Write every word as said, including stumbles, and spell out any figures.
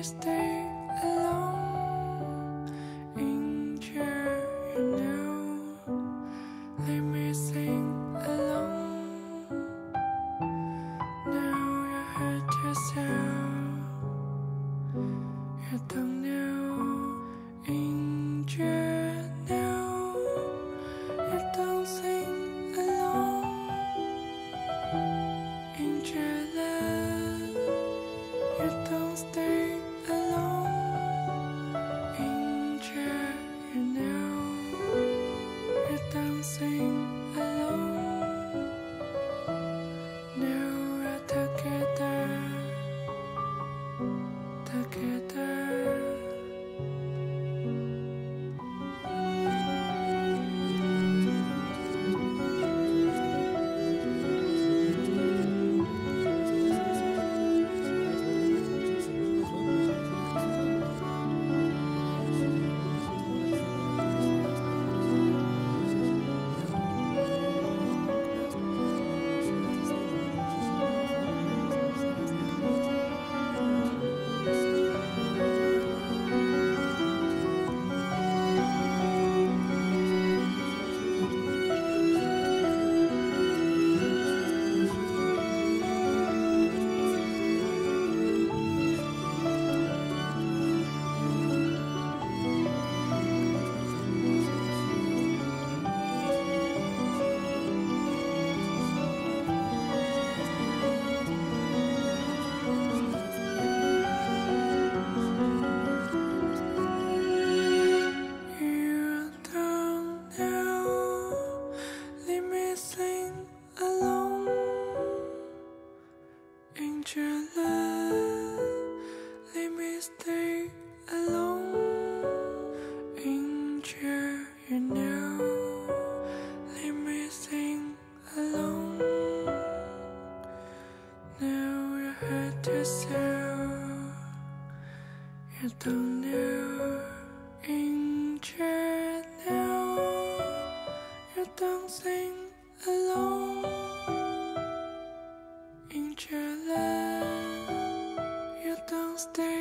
stay alone in chair, you know. Let me sing alone. Now you hurt yourself. You don't know in chair now. You don't sing alone in chair love. You don't stay alone in chair, you know. You don't sing alone. Now we're together, together. Let me stay alone in chair, you know. Let me sing alone. Now you hurt yourself. You don't know in chair now. You don't sing alone in chair love. You don't stay